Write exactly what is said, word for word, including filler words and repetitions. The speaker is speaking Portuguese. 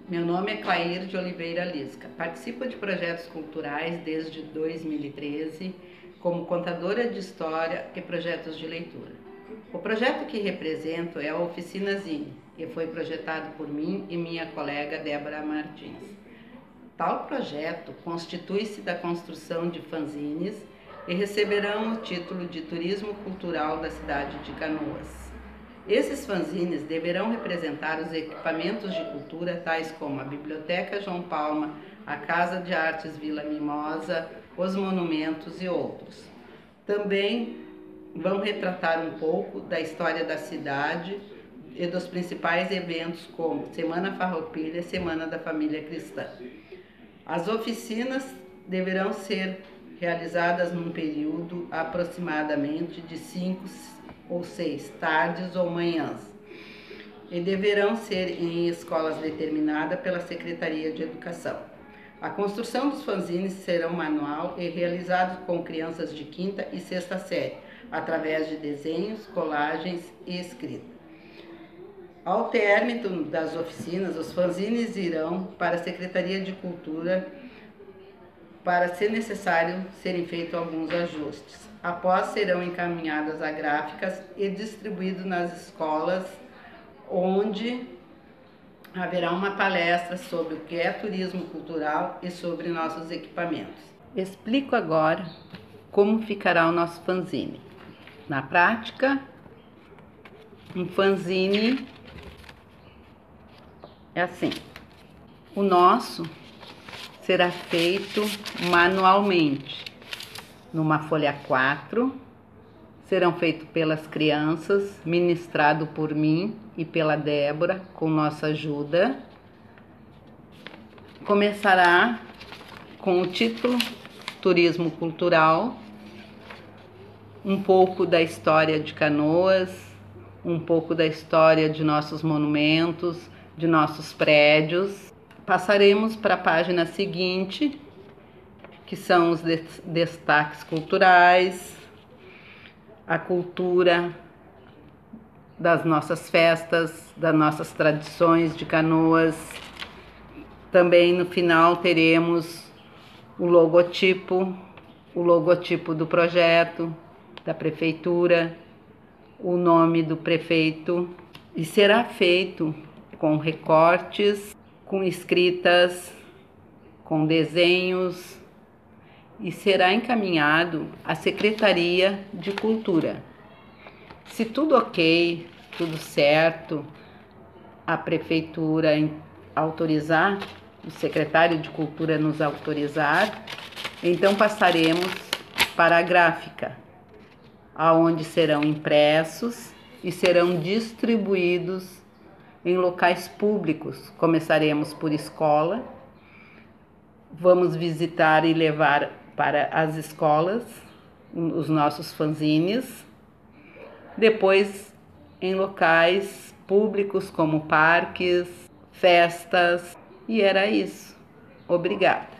Meu nome é Clair de Oliveira Lisca. Participo de projetos culturais desde dois mil e treze, como contadora de história e projetos de leitura. O projeto que represento é a Oficina Zine, e foi projetado por mim e minha colega Débora Martins. Tal projeto constitui-se da construção de fanzines e receberão o título de Turismo Cultural da cidade de Canoas. Esses fanzines deverão representar os equipamentos de cultura, tais como a Biblioteca João Palma, a Casa de Artes Vila Mimosa, os monumentos e outros. Também vão retratar um pouco da história da cidade e dos principais eventos como Semana Farroupilha e Semana da Família Cristã. As oficinas deverão ser realizadas num período aproximadamente de cinco ou seis tardes ou manhãs e deverão ser em escolas determinadas pela Secretaria de Educação. A construção dos fanzines será manual e realizado com crianças de quinta e sexta série, através de desenhos, colagens e escrita. Ao término das oficinas, os fanzines irão para a Secretaria de Cultura para, se necessário, serem feitos alguns ajustes. Após, serão encaminhadas a gráficas e distribuídos nas escolas, onde haverá uma palestra sobre o que é turismo cultural e sobre nossos equipamentos. Explico agora como ficará o nosso fanzine. Na prática, um fanzine é assim. O nosso será feito manualmente, numa folha quatro, serão feitos pelas crianças, ministrado por mim e pela Débora, com nossa ajuda. Começará com o título Turismo Cultural, um pouco da história de Canoas, um pouco da história de nossos monumentos, de nossos prédios. Passaremos para a página seguinte, que são os destaques culturais, a cultura das nossas festas, das nossas tradições de Canoas. Também no final teremos o logotipo, o logotipo do projeto, da prefeitura, o nome do prefeito, e será feito com recortes, com escritas, com desenhos, e será encaminhado à Secretaria de Cultura. Se tudo ok, tudo certo, a prefeitura autorizar, o secretário de Cultura nos autorizar, então passaremos para a gráfica, aonde serão impressos e serão distribuídos em locais públicos. Começaremos por escola, vamos visitar e levar para as escolas os nossos fanzines, depois em locais públicos como parques, festas, e era isso. Obrigada.